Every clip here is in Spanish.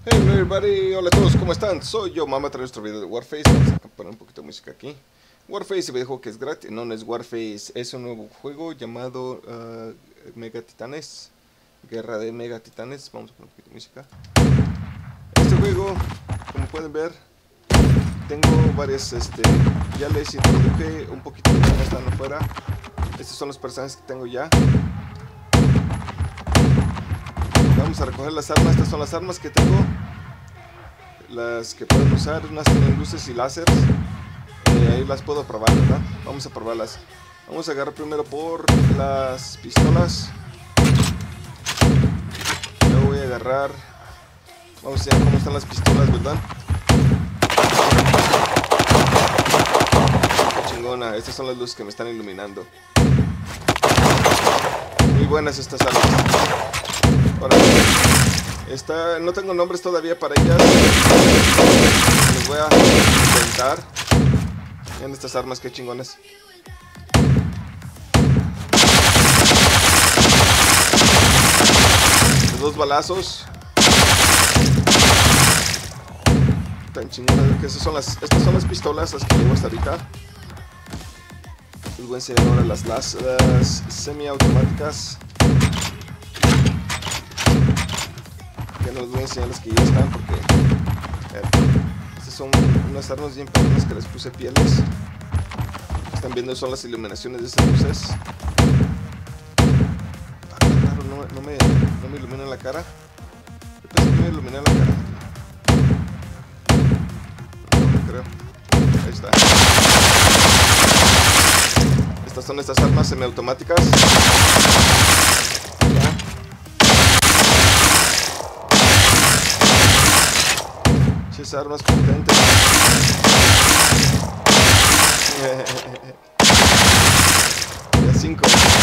Hey everybody, hola a todos, ¿cómo están? Soy yo, Mama, trae nuestro video de Warface. Vamos a poner un poquito de música aquí. Warface, el videojuego que es gratis, no es Warface, es un nuevo juego llamado Mega Titanes, Guerra de Mega Titanes. Vamos a poner un poquito de música. Este juego, como pueden ver, tengo varias, ya les introduje un poquito de cómo están afuera. Estos son los personajes que tengo ya. Vamos a recoger las armas. Estas son las armas que tengo, las que pueden usar. Unas tienen luces y láseres, ahí las puedo probar, ¿verdad? Vamos a probarlas. Vamos a agarrar primero por las pistolas. Yo voy a agarrar, vamos a ver cómo están las pistolas, ¿verdad? Qué chingona, estas son las luces que me están iluminando. Muy buenas estas armas. Ahora, no tengo nombres todavía para ellas. Les voy a inventar. Miren estas armas, qué chingones. De 2 balazos. Tan chingones que estas son las pistolas, las que llevo hasta ahorita. Les voy a enseñar ahora las semiautomáticas. Ya no les voy a enseñar las que ya están porque estas son unas armas bien pequeñas que les puse pieles. Están viendo, son las iluminaciones de esas luces. Claro, no me ilumina la cara. Yo pensé que me ilumina la cara. No creo. Ahí está. Estas son estas armas semiautomáticas. Armas potentes. Ya 5.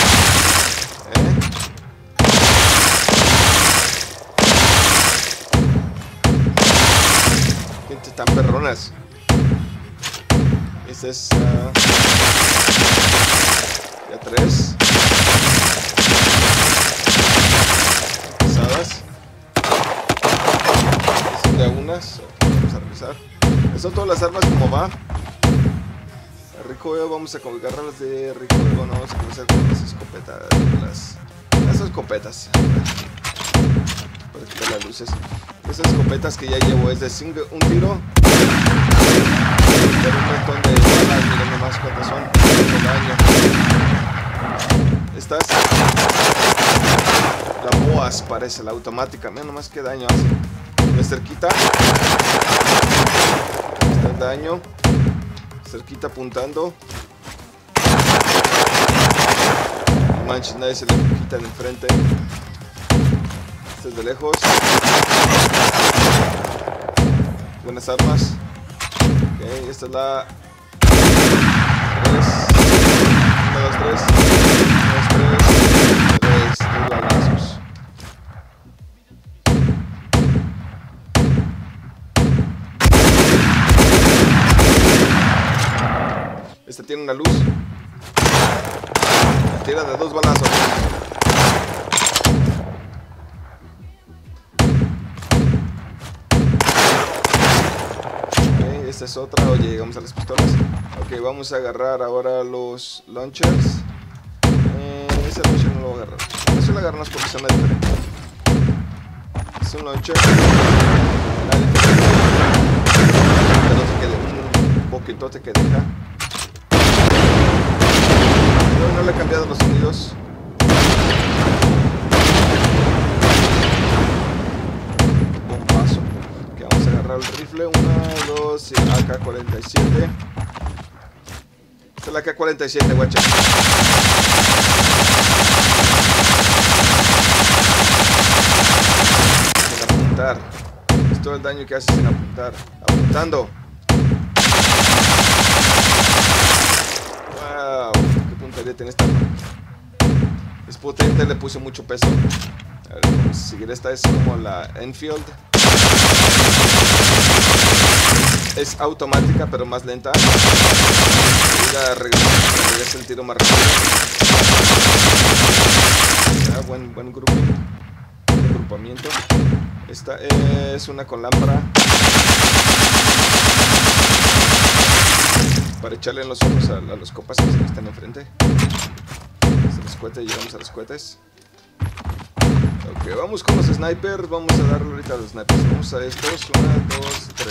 Gente tan perronas. Esta es ya 3. Pesadas. Estas son de unas. Vamos a revisar. Estas son todas las armas como va. Rico, vamos a agarrarlas de Rico. Bueno, vamos a comenzar con las escopetas. Las escopetas. Para quitar las luces. Estas escopetas que ya llevo es de un tiro. Pero un montón de balas. Miren nomás cuántas son. Mucho daño. Estas. La Boas parece, la automática. Miren nomás qué daño hace. De cerquita está el daño, cerquita apuntando. No manches, nadie se le quita en el frente. Este es de lejos. Buenas armas. Ok, esta es la 3. 1, 2, 3. 3 balazos. Esta tiene una luz. Tira de 2 balazos. Ok, esta es otra. Oye, llegamos a las pistolas. Ok, vamos a agarrar ahora los launchers. Ese launcher no lo voy a agarrar. Eso lo agarramos porque son diferentes. Es un launcher. Un poquitote que deja. No le he cambiado los sonidos. Bombazo. Ok, vamos a agarrar el rifle. 1, 2 y AK-47. Esta es la AK-47, guacha. Sin apuntar. Es todo el daño que hace sin apuntar. Apuntando. Wow, qué puntería tiene esta. Es potente, le puse mucho peso. A ver, vamos a seguir. Esta es como la Enfield. Es automática pero más lenta. Regresa el tiro más rápido. Buen agrupamiento. Esta es una con lámpara para echarle en los ojos a los copas que están enfrente. Los cohetes, llegamos a los cohetes. Ok, vamos con los snipers. Vamos a darle ahorita a los snipers. Vamos a estos. 1, 2, 3.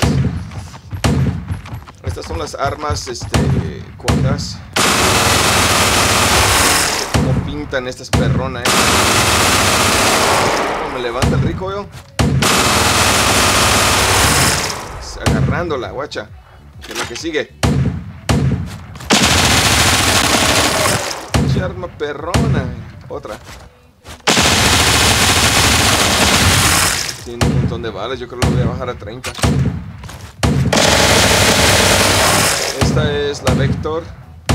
Estas son las armas cortas. Como pintan estas perronas, Como me levanta el rico yo. Agarrándola, guacha. Que es la que sigue. Arma perrona. Otra. Tiene un montón de balas. Yo creo que lo voy a bajar a 30. Esta es la Vector.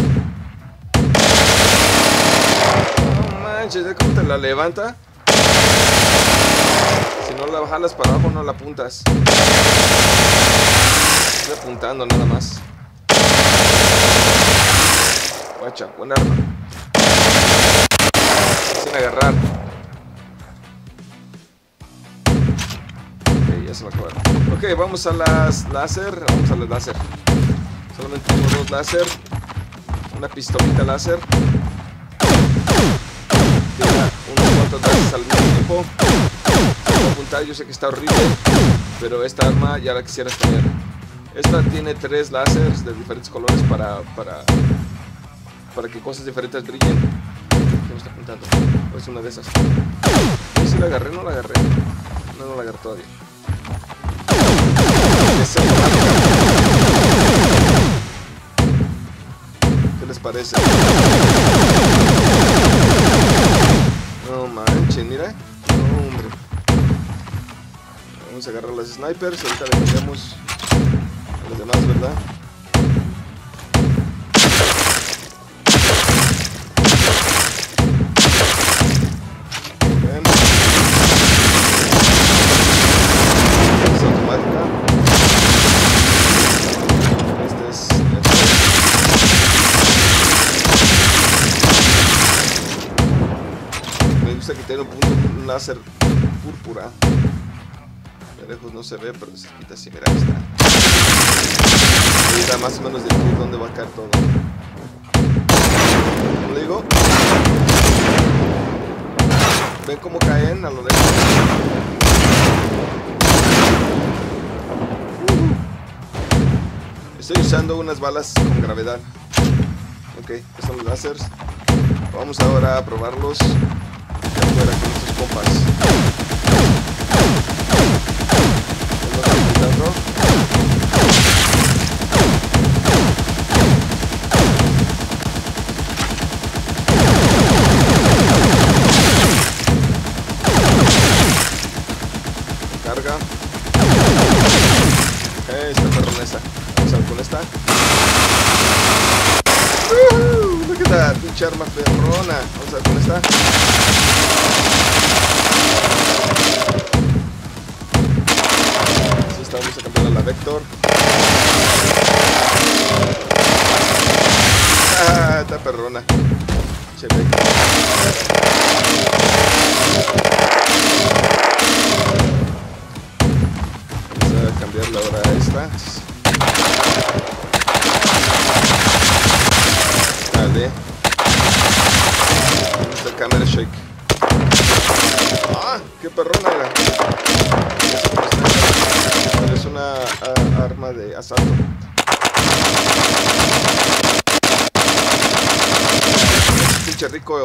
No manches, ¿de cómo te la levanta? Si no la bajas para abajo, no la apuntas. Estoy apuntando nada más. Guacha, buen arma. Sin agarrar. Ok, ya se va a acabar. Ok, vamos a las láser. Vamos a las láser. Solamente tengo 2 láser. Una pistolita láser. Tiene unos cuantos láseres al mismo tiempo. Voy a apuntar, yo sé que está horrible, pero esta arma ya la quisieras tener. Esta tiene 3 láseres de diferentes colores para que cosas diferentes brillen. ¿Qué me está apuntando? Es una de esas. ¿Sí la agarré? No la agarré. No la agarré todavía. ¿Qué les parece? No manches, mira. No, hombre. Vamos a agarrar las snipers. Ahorita le cambiamos a los demás, ¿verdad? Que tiene un láser púrpura. De lejos no se ve, pero de cerquita sí, mira, ahí está. Ahí da más o menos de dónde va a caer todo. Como digo, ven cómo caen a lo lejos. Estoy usando unas balas con gravedad. Ok, estos son los láseres. Vamos ahora a probarlos afuera con estos compas. Carga. Esta perronesa. Vamos a ver con esta. Look at that, pinche arma perrona. Vamos a ver con esta. Así está, vamos a cambiar a la Vector. Ah, está perrona. Che, Vector. Vamos a cambiarla ahora a esta. Dale. Esta cámara shake. ¡Ah! ¡Qué perrona era! Es una arma de asalto. Pinche rico.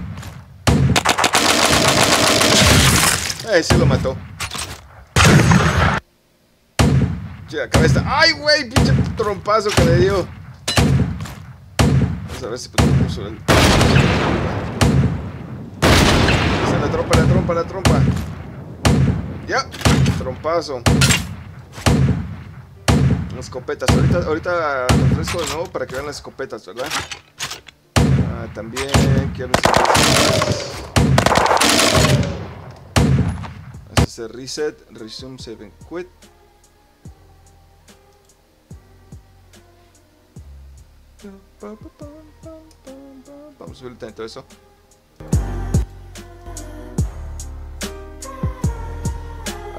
Sí lo mató. Che, cabeza. ¡Ay, güey! Pinche trompazo que le dio. Vamos a ver si podemos usar el... La trompa. Ya, trompazo. Las escopetas. Ahorita refresco de nuevo para que vean las escopetas, ¿verdad? También quiero hacer reset, resume, save and quit. Vamos a subir tanto eso.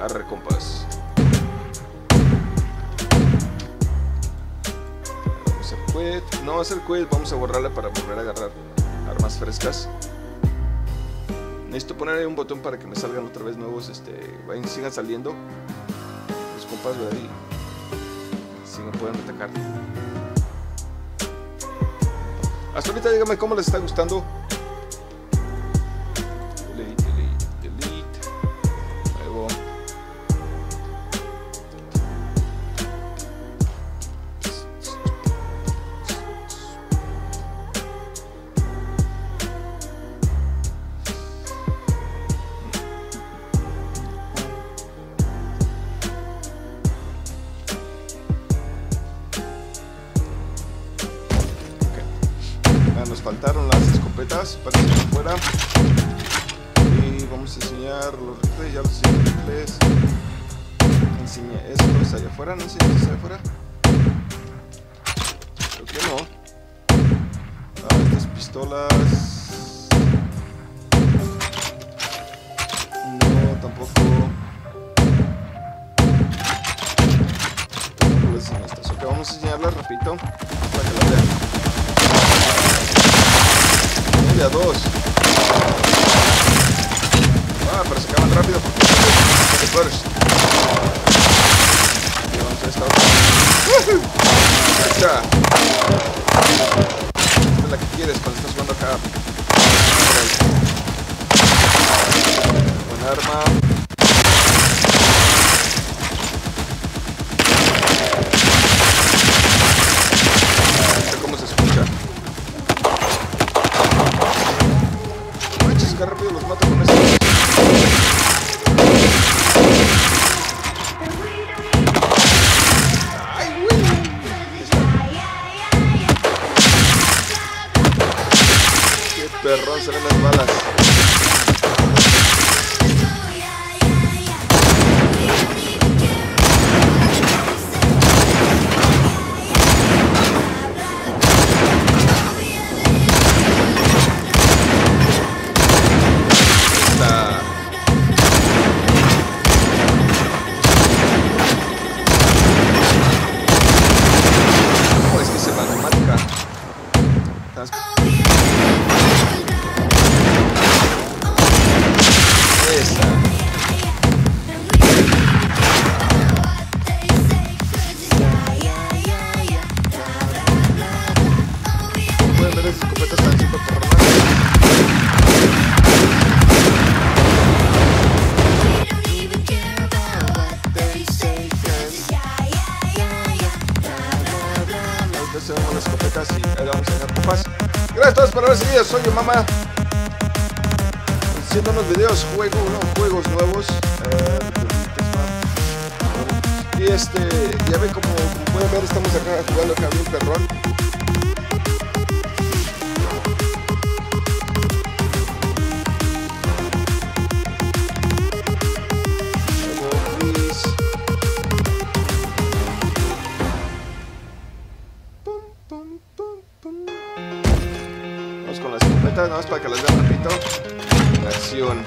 Arre, compas. Vamos a hacer quit. No vamos a hacer quit, vamos a borrarla para volver a agarrar armas frescas. Necesito poner ahí un botón para que me salgan otra vez nuevos, sigan saliendo los compas, ¿verdad? Y si me pueden atacar. Hasta ahorita díganme cómo les está gustando. Delete. Nuevo. Nos faltaron las escopetas para que fuera. Y vamos a enseñar los rifles. Ya los enseñé los rifles. Enseñé estos allá afuera. ¿No enseñé estos allá afuera? Creo que no. Estas pistolas. No, tampoco. No les enseñé estas. Ok, vamos a enseñarlas rapidito para que las vean. A dos. Pero se acaban rápido porque burst. Y vamos a esta otra. Esta es la que quieres cuando estás jugando acá. Buen arma. No sé cómo se escucha. Que rápido los mato con esto. ¡Ay, güey! ¡Qué perrón se ven las balas! Las escopetas y ahí vamos a dejar compas. Gracias a todos por haber seguido. Soy yo, mamá. Haciendo unos videos, juegos nuevos. Y ya ven como pueden ver, estamos acá jugando acá bien perrón. Vamos con las escopetas, nada más para que las vean rapidito. En acción.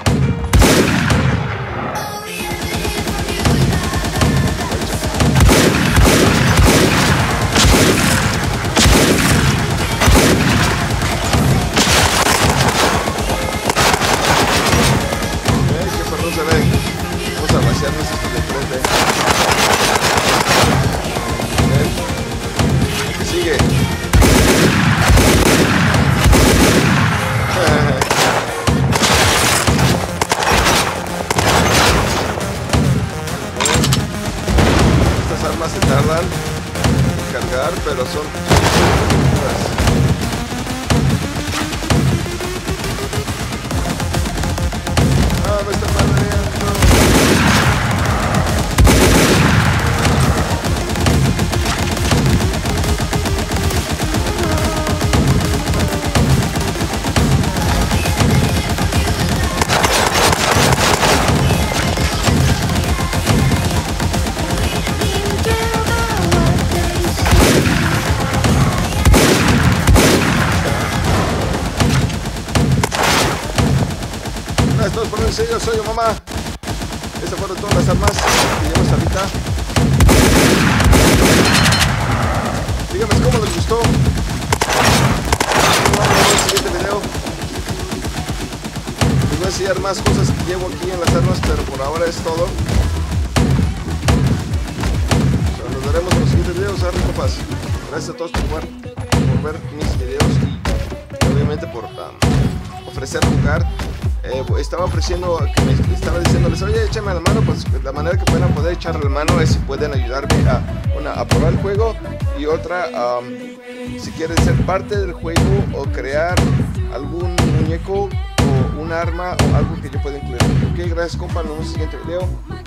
Qué perrón se ve. Vamos a vaciarnos esto de frente. ¿Qué sigue? Estas armas se tardan en cargar, pero son me está madreando. Gracias a todos por ver el video, soy yo, mamá. ¿Ustedes se acuerdan de todas las armas que llevo hasta ahorita? Díganme cómo les gustó. Vamos a ver el siguiente video. Les voy a enseñar más cosas que llevo aquí en las armas, pero por ahora es todo. Nos veremos en los siguientes videos. Compas. Gracias a todos por ver mis videos y obviamente por ofrecer jugar. Estaba ofreciendo, estaba diciéndoles, oye, échame la mano. Pues la manera que puedan poder echarle la mano es si pueden ayudarme a probar el juego, y otra, si quieren ser parte del juego o crear algún muñeco o un arma o algo que yo pueda incluir. Ok, gracias compa, nos vemos en el siguiente video.